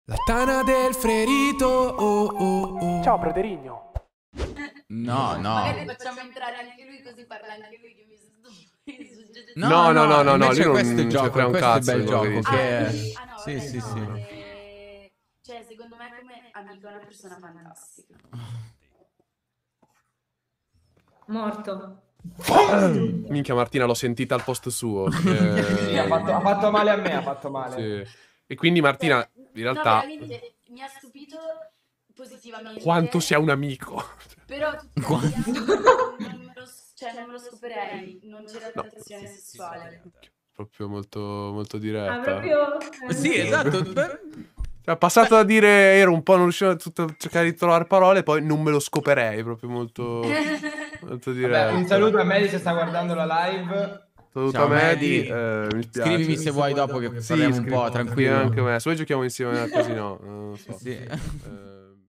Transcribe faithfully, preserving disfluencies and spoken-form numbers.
La tana del ferito, oh oh oh. Ciao Proterigno. No, no. Magari facciamo entrare anche lui così parla anche lui che mi sto... No, no, no, no, no, invece lui non questo è il ci gioco, frega un questo è il cazzo bel di quello che gioco dice. che Ah, è... sì? Ah, no, Sì, vabbè, sì, no, sì. eh, cioè, secondo me come amico è una persona fantastica. Morto. Minchia Martina, l'ho sentita al posto suo. Sì, Eh, ha, fatto, ha fatto male a me, ha fatto male. sì. E quindi Martina, in realtà, No, veramente mi ha stupito positivamente. quanto sia un amico. Però tuttavia non me lo, cioè, non me lo scoperei, non c'era No. tentazione sessuale. Proprio molto, molto Ah, diretta. proprio... eh, Sì, esatto. Cioè, è passato da dire ero un po' non riuscivo a tutto- cercare di trovare parole, poi non me lo scoperei, proprio molto, molto diretta. Vabbè, un saluto a Mary se sta guardando la live. Saluto Ciao, a Medi, Medi. eh, mi spiace. Scrivimi se vuoi dopo che Sì, parliamo un scrivi- po', scrivi tranquillo. anche me. Se vuoi giochiamo insieme così, no, non lo so. Sì. Eh,